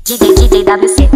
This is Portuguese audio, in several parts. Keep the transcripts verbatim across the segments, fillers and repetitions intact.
D J D J W C.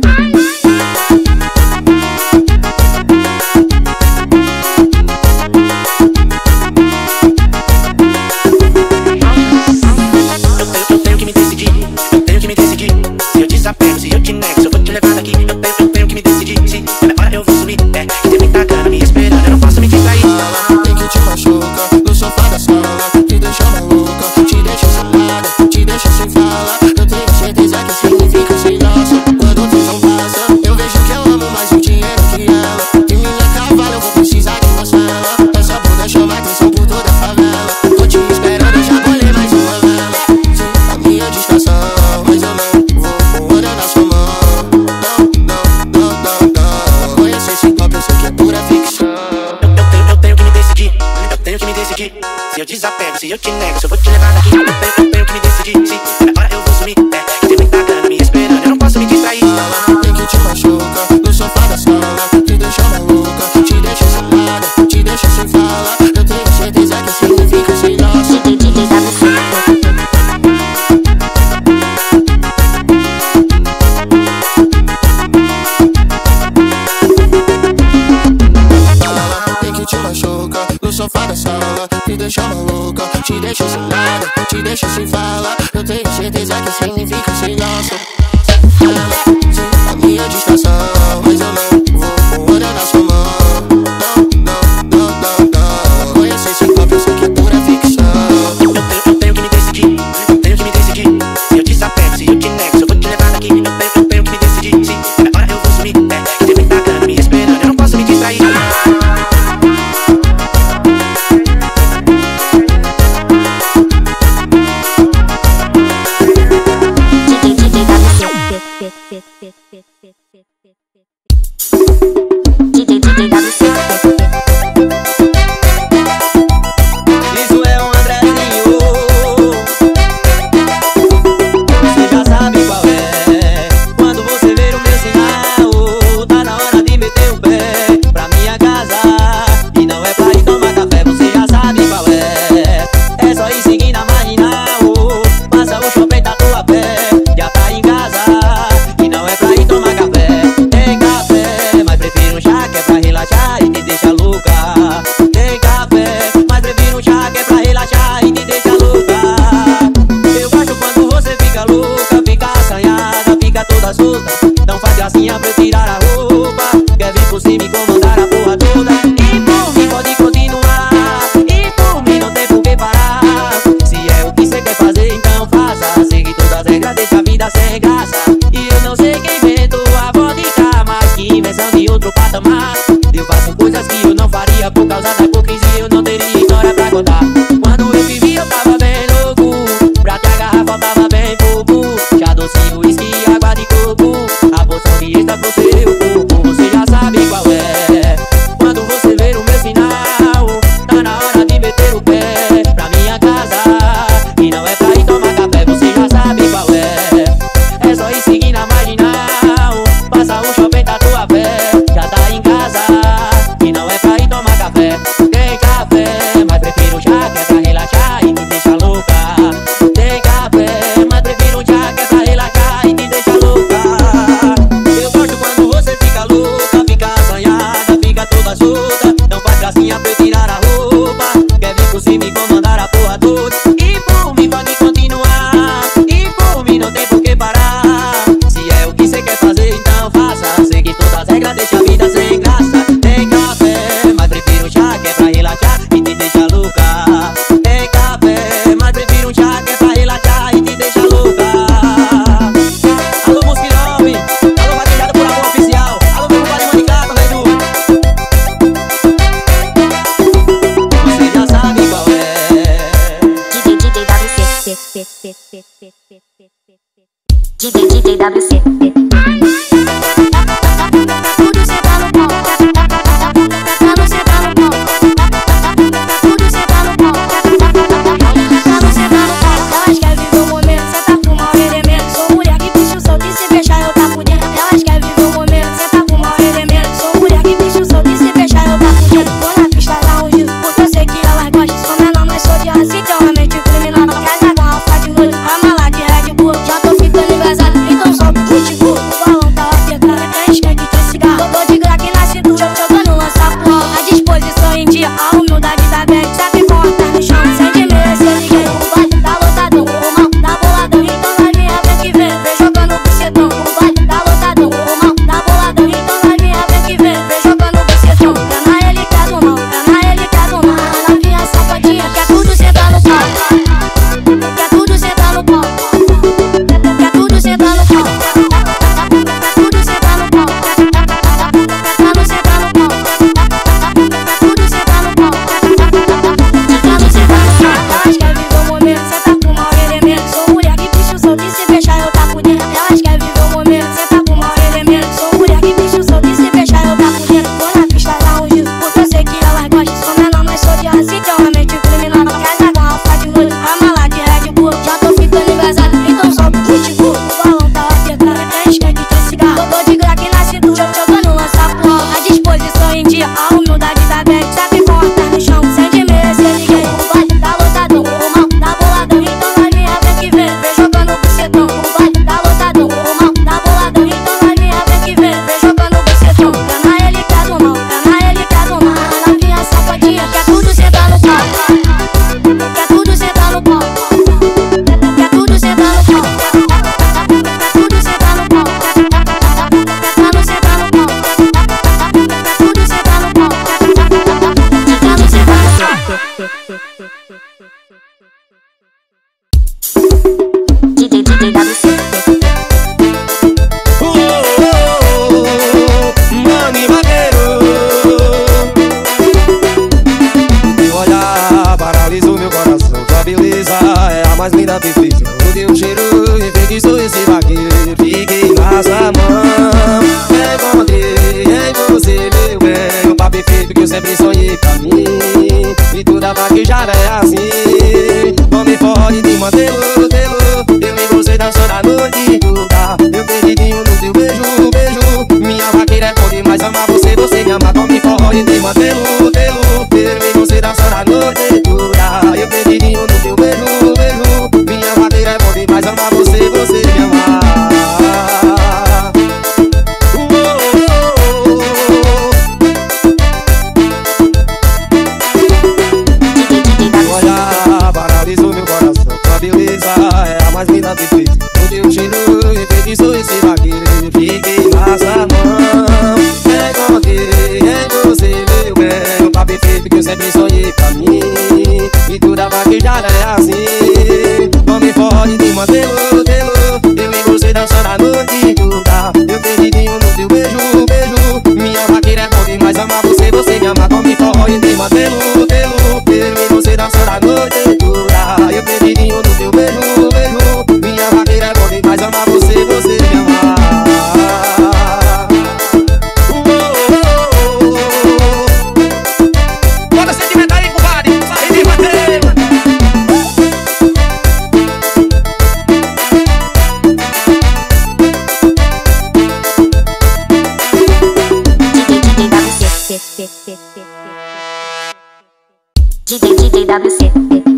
Eu tenho que me decidir, eu tenho que me decidir. Se eu desapego, se eu te nego, se eu vou te levar daqui. Eu tenho, eu tenho que me decidir, se na hora eu vou sumir. É, que tem muita cana me esperando, eu não posso me distrair. Tem que te machuca no sofá da sala, te deixa maluca, te deixa sem nada, te deixa sem fala. Eu tenho certeza que significa sem graça. Quando o tesão passa, eu vejo que eu amo mais o dinheiro que ela. E minha cavala, eu vou precisar de uma cela. Essa bunda chama atenção por toda a favela. Tô te esperando, eu já bolei mais uma vela. Sim, a minha distração, mas eu não vou com olho na sua mão. Não, não, não, não, não. Conhecer esse copo, eu sei que é pura ficção. Eu, eu, tenho, eu tenho que me decidir, eu tenho que me decidir. Se eu desapego, se eu te nego, se eu vou te levar daqui. Eu tenho, eu tenho que me decidir, se na hora eu vou sumir. É, que tem muita cana me esperando, eu não posso me distrair. Tem que te machuca no sofá da sala, te deixa maluca, te deixa sem nada, te deixa sem fala. Eu tenho certeza que significa sem graça. D J D J W C. Tem que te machuca no sofá da sala, te deixa maluca, te deixa sem nada, te deixa sem fala. Eu tenho certeza que significa sem graça. Sim, a minha distração, mas eu não vou com olho na sua mão. Não, não, não, não, não. Conhecer esse copo, eu sei que é pura ficção. Eu tenho, eu tenho que me decidir, eu tenho que me decidir. Se eu desapego, se eu te nego, se eu vou te levar daqui. Eu tenho, eu tenho que me decidir, se na hora eu vou sumir. É, que tem muita cana me esperando, eu não posso me distrair. D J D J W C. Isso é um Andrezinho, você já sabe qual é. Quando você ver o meu sinal, tá na hora de meter o pé pra minha casa. E não é pra ir tomar café, você já sabe qual é. É só ir seguindo a marginal, passa o shopping da tua pé, já tá em casa. E não é pra ir tomar café, tem café, mas prefiro um chá que é pra relaxar e te deixa louca. Tem café, mas prefiro um chá que é pra relaxar e te deixa louca. Eu gosto quando você fica louca, fica assanhada, fica toda solta. Não faz gracinha pra eu tirar a roupa, quer vir por cima e comandar a porra toda. E por mim pode continuar, e por mim não tem por que parar. Se é o que você quer fazer, então faça. Segue todas as regras, deixa a vida sem graça. E eu não sei quem inventou a vodka, mas que invenção de outro patamar. Eu faço coisas que eu não faria por causa da hipocrisia, eu não teria história pra contar. Quando eu vivi eu tava bem louco, pra te agarrar faltava bem pouco. Chá docinho, uísque e água de coco, a poção de êxtase pro seu corpo, você já sabe qual é. Quando você ver o meu sinal, tá na hora de meter o pé pra minha casa. E não é pra ir tomar café, você já sabe qual é. É só ir seguindo a marginal, passa um shopping da tua pé, já tá em casa. E não é pra ir tomar café, tem café, mas prefiro um chá que é pra relaxar e te deixa louca. Tem café, mas prefiro um chá que é pra relaxar e te deixa louca. Eu gosto quando você fica louca, fica assanhada, fica toda solta. Não faz gracinha pra eu tirar a roupa, quer vir por cima e comandar a porra toda. E por mim pode continuar, e por mim não tem por que parar. Se é o que você quer fazer, então faça. Segue todas as regras, deixa a vida sem graça. Tem café, mas prefiro um chá que é pra relaxar e te deixa louca. Tem café, mas prefiro um chá que é pra relaxar e te deixa louca. Alô, Musquirove, alô, vaquejado por amor oficial. Alô, meu compadre Manicato, velho. Você já sabe qual é. D J D J W C. D J D J W C. Tudo cê tá no pau, tá no cê tá no pau. Tudo cê tá no pau, tá no cê tá no pau. Elas querem viver o momento, cê tá com mau elemento. Sou mulher que picha o solto e se fechar eu tá por dentro. Elas querem viver o momento, cê tá com mau elemento. Sou mulher que picha o solto e se fechar eu tá por dentro. Tô na pista da ungido, porque eu sei que elas gostam. Sou menor, mas sou de raça, então a mente criminal. Casa com alfa de noite, a mala de Red Bull. Já tô ficando engasado, então solta. D J D J W C. Mani vaqueiro, teu olhar paralisou meu coração. Tua beleza é a mais linda perfeição. O teu cheiro enfeitiçou esse vaqueiro. Fiquei na sua mão, encontrei em você meu bem. O par perfeito que eu sempre sonhei pra mim. E toda vaquejada é assim. Não me pode me manter, tê-lo. Eu e você dançando a noite toda. Eu perdidinho no teu beijo, beijo. Minha vaqueira é bom demais, amar você, você me ama. Come forró de mantê-lo, tê-lo. Eu e você dançando a noite toda. Eu perdidinho no teu beijo, beijo. Minha vaqueira é bom demais, amar você, você me ama. Olha, paralisou meu coração. Tua beleza é a mais linda perfeita. O teu cheiro enfeitiçou esse vaqueiro. Fiquei na sua mão, encontrei em você meu bem. O par perfeito que eu sempre sonhei pra mim. E toda vaquejada é assim. Não me pode me manter-lo, tê-lo. Eu e você dançando a noite toda. Eu perdidinho no teu beijo, beijo. Minha vaqueira é bom demais, amar você, você me ama. Come forró e me mantê-lo, tê-lo. Eu e você dançando a noite toda. Eu perdidinho no teu beijo, beijo. Minha vaqueira é bom demais, amar você, você me ama. Bota sentimento aí, compadre. E me mantê. D J D J W C.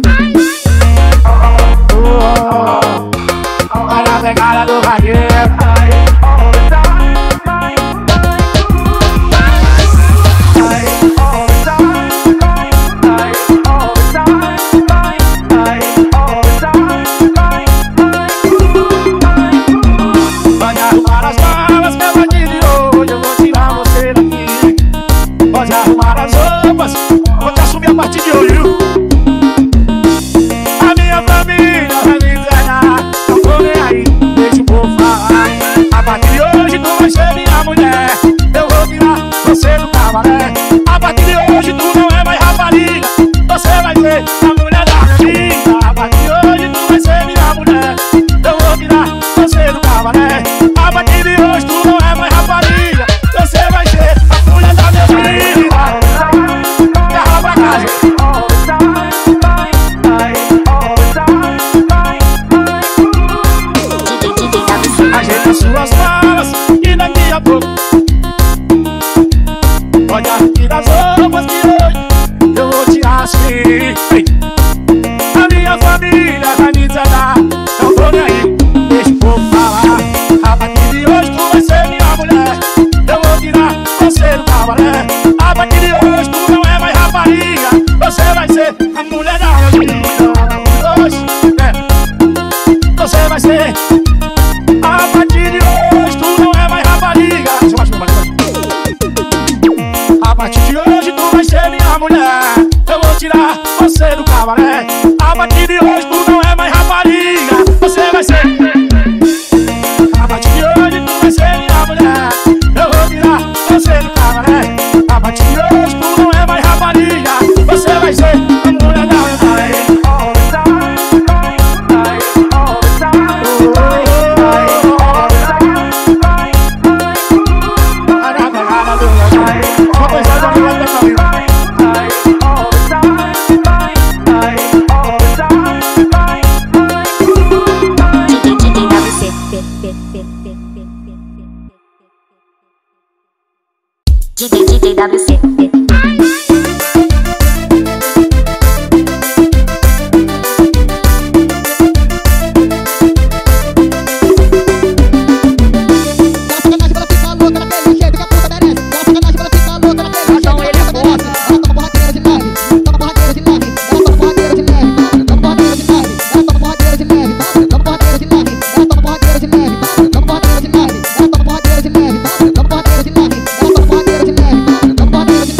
Olha a pegada do vaqueiro. Pode arrumar as malas que eu vou te de hoje. Eu vou tirar você daqui. Pode arrumar as roupas, vou te assumir a partir de hoje. A minha família vai me entregar. Não tô nem aí, deixa o povo falar. A partir de hoje tu vai ser minha mulher. Eu vou tirar você do cabaré. A partir de hoje tu não é mais rapariga. Você vai ser a mulher da minha vida. A partir de hoje tu vai ser minha mulher. Eu vou tirar você do cabaré. A partir de hoje tu não é mais rapariga. Você vai ser a mulher da minha vida. Garra pra casa. Ajeita suas malas e daqui a pouco pode arrumar as roupas que hoje eu vou tirar assim. A minha família vai me entregar. Não tô nem aí, deixa o povo falar. A partir de hoje tu vai ser minha mulher. Eu vou tirar você do cabaré. A partir de hoje tu não é mais rapariga. Você vai ser a mulher da minha vida. Hoje, é, você vai ser. A partir de hoje tu não é mais rapariga. A partir de hoje tu vai ser minha mulher. Eu vou tirar você do cabaré. A partir de hoje tu não é mais rapariga. Você vai ser. A partir de hoje tu vai ser minha mulher. Eu vou tirar você do cabaré. A partir de hoje tu não é mais rapariga. Você vai ser a mulher da minha vida. D J D J W C. Ela toma porradeira de leve, ela toma porradeira de leve, ela toma porradeira de leve.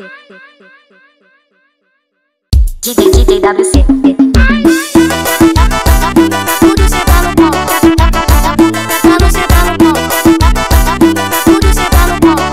D J D J W C. Tudo senta no pau, pra não sentar no pau. Tudo senta no pau,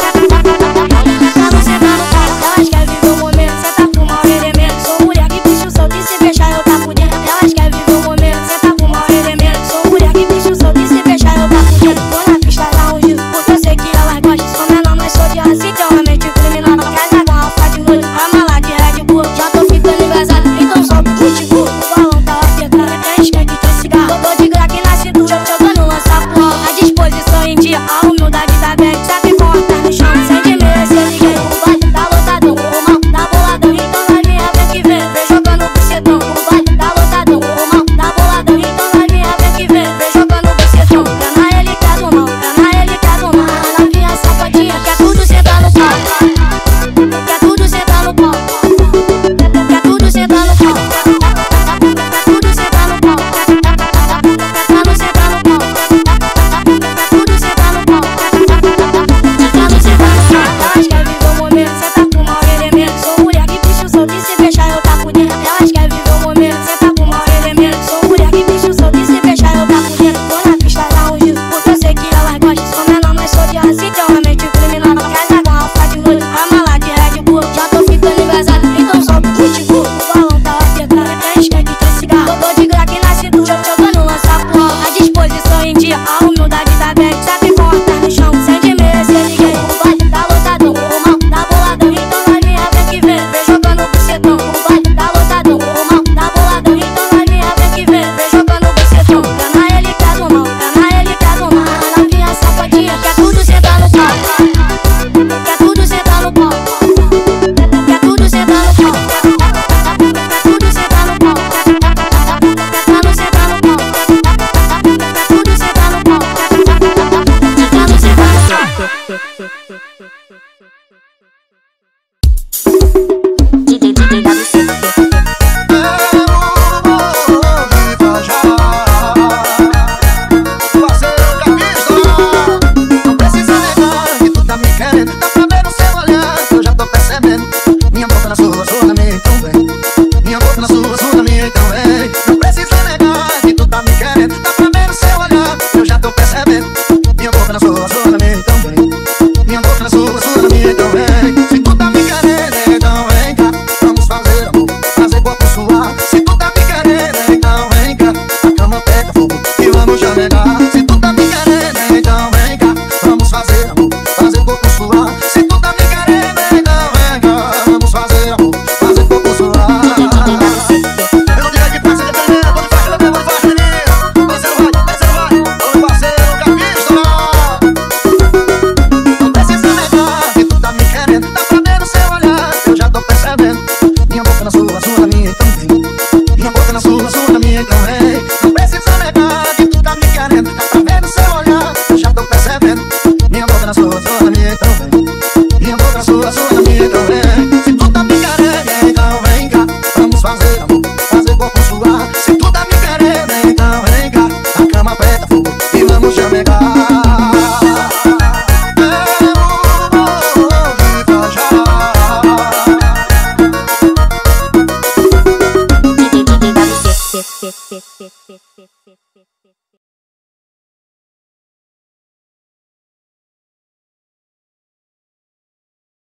pra não sentar no pau. Elas querem viver o momento, cê tá com mau elemento. Sou mulher que puxa o solto e se fechar eu tá por dentro. Elas querem viver o momento, cê tá com mau elemento. Sou mulher que puxa o solto e se fechar eu tá por dentro. Tô na pista lá ungido, porque eu sei que elas gostam. Sou menor, mas sou de raça, então a mente criminal. Casa com alfa de molho, a mala de Red Bull. Já tô ficando engasado, então solta o pitbull. O balão tá apertado, até esquece de cigarro. Tô de crack na cintura, jogando lança pro alto. A disposição em dia, a humildade da bag. Sabe cortar no chão, sem de meia, sem ninguém. O baile tá lotadão, o mal tá boladão. Então vai minha vem que vem, vem jogando bucetão. O baile tá lotadão, o mal tá boladão. Então vai minha vem que vem, vem jogando bucetão. Pena ele que é do mal, pena ele que é do mal. Na minha safadinha, quer tudo sentar no pau. Quer tudo sentar no pau. Quer tudo sentar no pau. Quer tudo sentar no pau. Pra não sentar no pau. Quer tudo sentar no pau. Pra não sentar no pau. Elas querem viver o momento, cê tá com mau elemento. Sou mulher que puxa o solto e se fechar eu tá por dentro. Elas querem viver o momento, cê tá com mau elemento. Sou mulher que puxa o solto e se fechar eu tá por dentro. Tô na pista lá ungido, porque eu sei que elas gostam. Sou menor, mas sou de raça, então a mente criminal. Casa com alfa de molho, a mala de Red Bull. Já tô ficando engasado, então solta o pitbull. O balão tá apertado, até esquece de cigarro. Tô de crack na cintura, jogando lança pro alto. A disposição em dia, a humildade da bag. Sabe cortar no chão, sem de meia, sem ninguém. O baile tá lotadão, o mal tá boladão. Então vai minha vem que vem, vem jogando bucetão. O baile tá lotadão, o mal tá boladão. Então vai minha vem que vem, vem jogando bucetão. Pena ele que é do mal, pena ele que é do mal. Na minha safadinha, quer tudo sentar no pau. Quer tudo sentar no pau. Quer tudo sentar no pau. Quer tudo sentar no pau. Pra não sentar no pau. Quer tudo sentar no pau. Pra não sentar no pau. D J D J W C. Não precisa negar que tu tá me querendo. Dá pra ver no seu olhar, eu já tô percebendo. Minha boca na sua, sua na minha, então vem. Minha boca na sua, sua na minha, então vem. Não precisa negar que tu tá me querendo. Dá pra ver no seu olhar, eu já tô percebendo. Minha boca na sua, sua na minha, então vem. Minha boca na sua, sua na minha, então vem. Se tu tá me querendo, então vem cá. Vamos fazer amor, fazer corpo suar. Se tu tá me querendo, então vem cá. A cama pega fogo e vamos chamegar. Se tu tá me querendo, então vem cá. Vamos fazer amor, fazer corpo suar. Se tu tá me querendo, então vem cá. Vamos fazer amor, fazer corpo suar. Eu não digo que passa de primeira, quando faz, quando faz, faz menino. Você não vai, você não vai, ô parceiro, capista. Não precisa negar que tu tá me querendo. Dá pra ver no seu olhar, eu já tô percebendo. Minha boca na sua, sua na minha, então vem. Minha boca na sua, sua na minha, então vem. Não precisa negar que tu tá me querendo. Dá pra ver no seu olhar, eu já tô percebendo. Minha boca na sua, sua na minha, então vem. Minha boca na sua, sua na minha, então vem. Se tu tá me querendo, então vem cá. Vamos fazer amor, fazer corpo suar. Se tu tá me querendo, então vem cá. A cama pega fogo e vamos chamegar. D J D J W C.